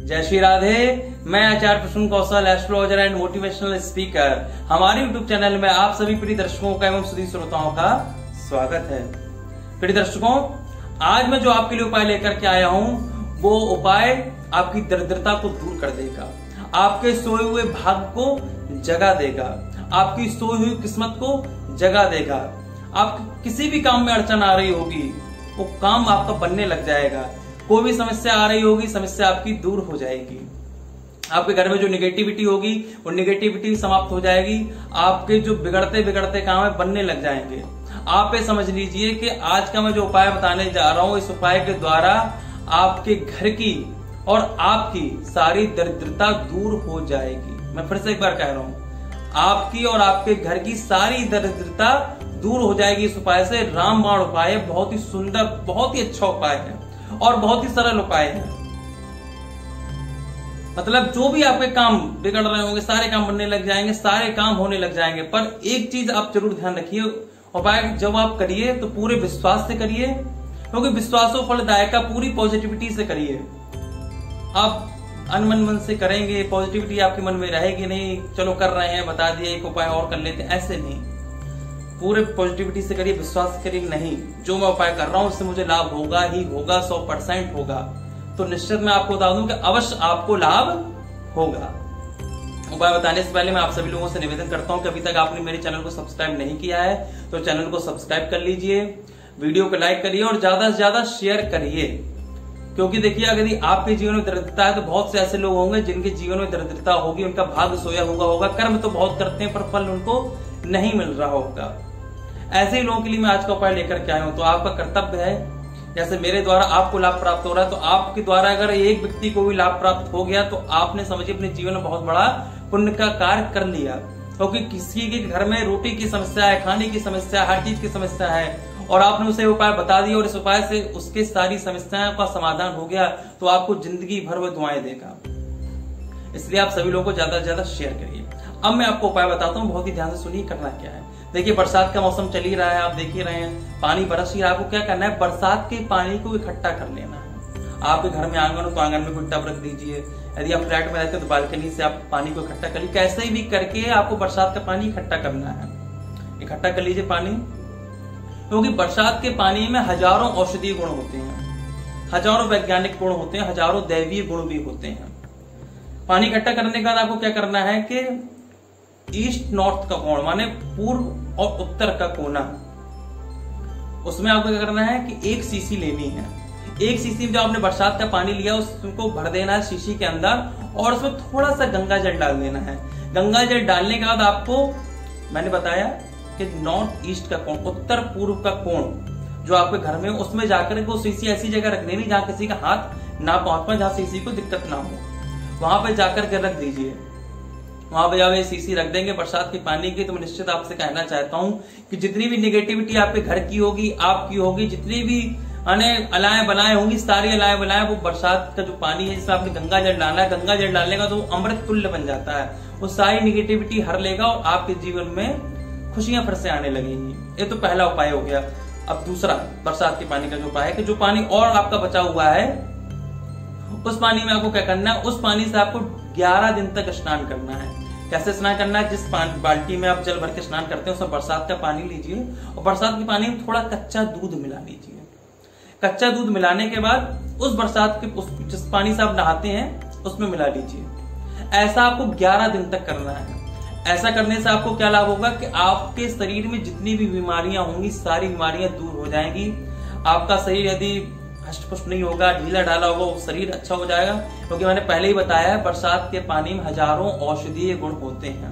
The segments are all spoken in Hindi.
जय श्री राधे। मैं Acharya Prasoon Kaushal, astrologer and motivational speaker. हमारे यूट्यूब चैनल में आप सभी प्रिय दर्शकों का एवं सभी श्रोताओं का स्वागत है। प्रिय दर्शकों, आज मैं जो आपके लिए उपाय लेकर के आया हूं वो उपाय आपकी दरिद्रता को दूर कर देगा, आपके सोए हुए भाग्य को जगा देगा, आपकी सोई हुई किस्मत को जगा देगा। आप किसी भी काम में अड़चन आ रही होगी वो काम आपका बनने लग जाएगा। कोई भी समस्या आ रही होगी, समस्या आपकी दूर हो जाएगी। आपके घर में जो निगेटिविटी होगी वो निगेटिविटी समाप्त हो जाएगी। आपके जो बिगड़ते बिगड़ते काम है बनने लग जाएंगे। आप ये समझ लीजिए कि आज का मैं जो उपाय बताने जा रहा हूं, इस उपाय के द्वारा आपके घर की और आपकी सारी दरिद्रता दूर हो जाएगी। मैं फिर से एक बार कह रहा हूं, आपकी और आपके घर की सारी दरिद्रता दूर हो जाएगी इस उपाय से। रामबाण उपाय है, बहुत ही सुंदर, बहुत ही अच्छा उपाय है और बहुत ही सरल उपाय है। मतलब जो भी आपके काम बिगड़ रहे होंगे सारे काम बनने लग जाएंगे, सारे काम होने लग जाएंगे। पर एक चीज आप जरूर ध्यान रखिए, उपाय जब आप करिए तो पूरे विश्वास से करिए, क्योंकि विश्वासो फलदायक का पूरी पॉजिटिविटी से करिए। आप अनमन से करेंगे, पॉजिटिविटी आपके मन में रहेगी नहीं, चलो कर रहे हैं, बता दिए एक उपाय और कर लेते हैं, ऐसे नहीं। पूरे पॉजिटिविटी से करिए, विश्वास से करिए। नहीं, जो मैं उपाय कर रहा हूं उससे मुझे लाभ होगा ही होगा, 100% होगा। तो निश्चित मैं आपको बता दूं कि अवश्य आपको लाभ होगा। उपाय बताने से पहले मैं आप सभी लोगों से निवेदन करता हूं कि अभी तक आपने मेरे चैनल को सब्सक्राइब नहीं किया है तो चैनल को सब्सक्राइब कर लीजिए, वीडियो को लाइक करिए और ज्यादा से ज्यादा शेयर करिए। क्योंकि देखिए, अगर आपके जीवन में दरिद्रता है तो बहुत से ऐसे लोग होंगे जिनके जीवन में दरिद्रता होगी, उनका भाग्य सोया हुआ होगा, कर्म तो बहुत करते हैं पर फल उनको नहीं मिल रहा होगा। ऐसे ही लोगों के लिए मैं आज का उपाय लेकर के आया हूं। तो आपका कर्तव्य है, जैसे मेरे द्वारा आपको लाभ प्राप्त हो रहा है तो आपके द्वारा अगर एक व्यक्ति को भी लाभ प्राप्त हो गया तो आपने समझिए अपने जीवन में बहुत बड़ा पुण्य का कार्य कर लिया। क्योंकि किसी के घर में रोटी की समस्या है, खाने की समस्या, हर चीज की समस्या है और आपने उसे उपाय बता दिया और इस उपाय से उसके सारी समस्याओं का समाधान हो गया तो आपको जिंदगी भर वो दुआएं देगा। इसलिए आप सभी लोगों को ज्यादा से ज्यादा शेयर करिए। अब मैं आपको उपाय बताता हूँ, बहुत ही ध्यान से सुनिए करना क्या है। देखिए, बरसात का मौसम चल ही रहा है, आप देख ही रहे हैं, पानी बरस ही रहा है। आपको क्या करना है, बरसात के पानी को इकट्ठा कर लेना है। आपके घर में आंगन हो तो आंगन में कोई टब रख दीजिए। यदि आप फ्लैट में रहते हैं तो बालकनी से आप पानी को इकट्ठा करिए। कैसे भी करके आपको बरसात का पानी इकट्ठा करना है। इकट्ठा कर लीजिए पानी, क्योंकि बरसात के पानी में हजारों औषधीय गुण होते हैं, हजारों वैज्ञानिक गुण होते हैं, हजारों दैवीय गुण भी होते हैं। पानी इकट्ठा करने के बाद आपको क्या करना है कि ईस्ट नॉर्थ का कोण, माने पूर्व और उत्तर का कोना, उसमें आपको क्या करना है कि एक सीसी लेनी है। एक सीसी में जो आपने बरसात का पानी लिया उसको भर देना है शीशी के अंदर और उसमें थोड़ा सा गंगा जल डाल देना है। गंगा जल डालने के बाद आपको मैंने बताया कि नॉर्थ ईस्ट का कोण, उत्तर पूर्व का कोण जो आपके घर में, उसमें जाकर वो शीशी ऐसी जगह रख देनी जहां किसी का हाथ ना पहुंच पाए, जहां शीशी को दिक्कत ना हो, वहां पे जाकर के रख दीजिए। वहां पे जब ये शीशी रख देंगे बरसात के पानी की, तो मैं निश्चित आपसे कहना चाहता हूं कि जितनी भी निगेटिविटी आपके घर की होगी, आपकी होगी, जितनी भी अलाएं बलाएं होंगी, सारी अलाएं बलाएं वो बरसात का जो पानी है जिसमें आपने गंगा जल डालना है, गंगा जल डालने का तो अमृत तुल्य बन जाता है। वो सारी निगेटिविटी हर लेगा और आपके जीवन में खुशियां फिर से आने लगेंगी। ये तो पहला उपाय हो गया। अब दूसरा बरसात के पानी का जो उपाय है कि जो पानी और आपका बचा हुआ है उस पानी में आपको क्या करना है, उस पानी से आपको 11 दिन तक स्नान करना है। कैसे स्नान करना है, जिस बाल्टी में आप जल भर के स्नान करते हैं उसमें बरसात का पानी लीजिए और बरसात के पानी में थोड़ा कच्चा दूध मिला लीजिए। कच्चा दूध मिलाने के बाद उस बरसात के जिस पानी से आप नहाते हैं उसमें मिला लीजिए। ऐसा आपको 11 दिन तक करना है। ऐसा करने से आपको क्या लाभ होगा कि आपके शरीर में जितनी भी बीमारियां होंगी सारी बीमारियां दूर हो जाएंगी। आपका शरीर यदि हष्ट-पुष्ट नहीं होगा, ढीला ढाला होगा, वो शरीर अच्छा हो जाएगा। क्योंकि मैंने पहले ही बताया है बरसात के पानी में हजारों औषधीय गुण होते हैं।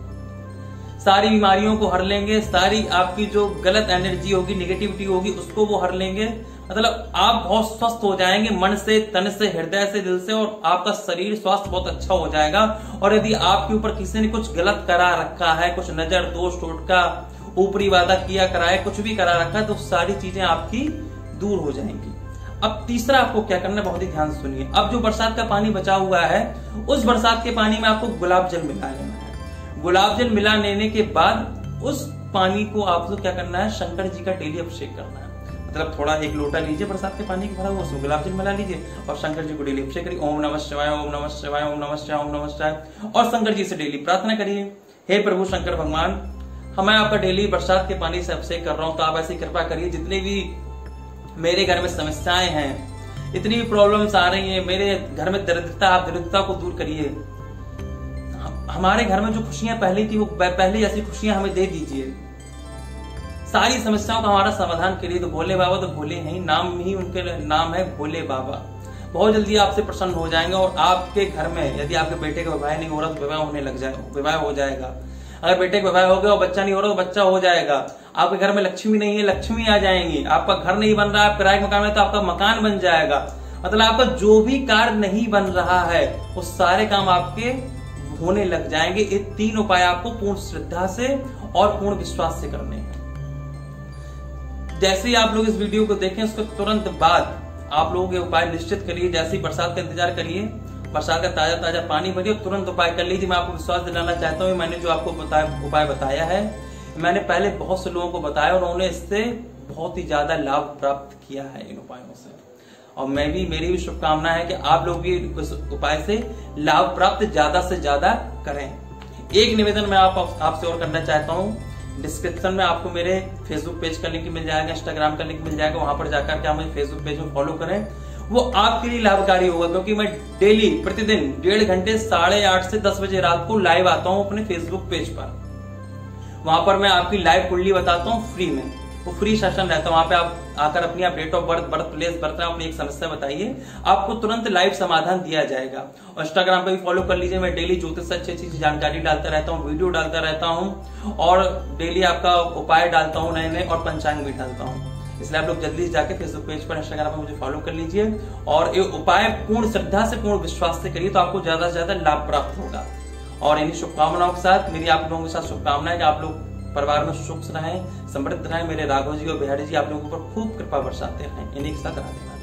सारी बीमारियों को हर लेंगे, सारी आपकी जो गलत एनर्जी होगी, निगेटिविटी होगी, उसको वो हर लेंगे। मतलब आप बहुत स्वस्थ हो जाएंगे, मन से, तन से, हृदय से, दिल से, और आपका शरीर स्वास्थ्य बहुत अच्छा हो जाएगा। और यदि आपके ऊपर किसी ने कुछ गलत करा रखा है, कुछ नजर दोष टोटका, ऊपरी वादा किया करा है, कुछ भी करा रखा है, तो सारी चीजें आपकी दूर हो जाएंगी। अब तीसरा आपको क्या करना है, बहुत ही ध्यान से सुनिए। अब जो बरसात का पानी बचा हुआ है उस बरसात के पानी में आपको गुलाब जल मिला लेना है। गुलाब जल मिला लेने के बाद उस पानी को आपको क्या करना है, शंकर जी का डेली अभिषेक करना है। मतलब थोड़ा 1 लोटा लीजिए बरसात के पानी का भरा हुआ, उसमें गुलाब जल मिला लीजिए और शंकर जी को डेली अभिषेक करिए। ओम नमः शिवाय, ओम नमः शिवाय, ओम नमः शिवाय, ओम नमः शिवाय। और शंकर जी से डेली प्रार्थना करिए, हे प्रभु शंकर भगवान, मैं आपका डेली बरसात के पानी से अभिषेक कर रहा हूं, तो आप ऐसी कृपा करिए जितने भी मेरे घर में समस्याएं हैं, इतनी भी प्रॉब्लम्स आ रही हैं, मेरे घर में दरिद्रता, आप दरिद्रता को दूर करिए। हमारे घर में जो खुशियां पहले थी वो पहले जैसी खुशियां हमें दे दीजिए। सारी समस्याओं का हमारा समाधान करिए। तो भोले बाबा तो भोले हैं, नाम ही उनके नाम है भोले बाबा। बहुत जल्दी आपसे प्रसन्न हो जाएंगे और आपके घर में यदि आपके बेटे का विवाह नहीं हो रहा तो विवाह होने लग जाए, विवाह हो जाएगा। अगर बेटे का विवाह हो गया और बच्चा नहीं हो रहा तो बच्चा हो जाएगा। आपके घर में लक्ष्मी नहीं है, लक्ष्मी आ जाएंगी। आपका घर नहीं बन रहा है, आप किराए के मकान में, तो आपका मकान बन जाएगा। मतलब आपका जो भी कार्य नहीं बन रहा है वो सारे काम आपके होने लग जाएंगे। ये 3 उपाय आपको पूर्ण श्रद्धा से और पूर्ण विश्वास से करने हैं। जैसे ही आप लोग इस वीडियो को देखें उसके तुरंत बाद आप लोगों के उपाय निश्चित करिए। जैसे ही बरसात का इंतजार करिए, बरसात का ताजा ताजा पानी भरिए, तुरंत उपाय कर लीजिए। मैं आपको विश्वास दिलाना चाहता हूँ, मैंने जो आपको उपाय बताया है, मैंने पहले बहुत से लोगों को बताया और उन्होंने इससे बहुत ही ज्यादा लाभ प्राप्त किया है इन उपायों से। और मेरी भी शुभकामना है कि आप लोग भी इस उपाय से लाभ प्राप्त ज्यादा से ज्यादा करें। एक निवेदन मैं आपसे और करना चाहता हूँ, डिस्क्रिप्शन में आपको मेरे फेसबुक पेज का लिंक मिल जाएगा, इंस्टाग्राम का लिंक मिल जाएगा, वहां पर जाकर के आप मुझे फेसबुक पेज में फॉलो करें। वो आपके लिए लाभकारी होगा, क्योंकि मैं डेली प्रतिदिन 1.5 घंटे 8:30 से 10 बजे रात को लाइव आता हूं अपने फेसबुक पेज पर। वहां पर मैं आपकी लाइव कुंडली बताता हूं फ्री में, वो फ्री सेशन रहता है। वहां पे आप आकर अपनी date of birth, birth place, birth नाम, अपनी एक समस्या बताइए, आपको तुरंत लाइव समाधान दिया जाएगा। और इंस्टाग्राम पे भी फॉलो कर लीजिए, मैं डेली ज्योतिष से अच्छी जानकारी डालता रहता हूँ, वीडियो डालता रहता हूँ और डेली आपका उपाय डालता हूँ नए और पंचांग भी डालता हूँ। इसलिए आप लोग जल्दी से जाके फेसबुक पेज पर, इंस्टाग्राम पर मुझे फॉलो कर लीजिए और ये उपाय पूर्ण श्रद्धा से, पूर्ण विश्वास से करिए, तो आपको ज्यादा से ज्यादा लाभ प्राप्त होगा। और इन्हीं शुभकामनाओं के साथ मेरी आप लोगों के साथ शुभकामनाएं कि आप लोग परिवार में सुख रहें, समृद्ध रहें। मेरे राघव जी और बिहारी जी आप लोगों पर खूब कृपा बरसाते रहें। इन्हीं के साथ राधे।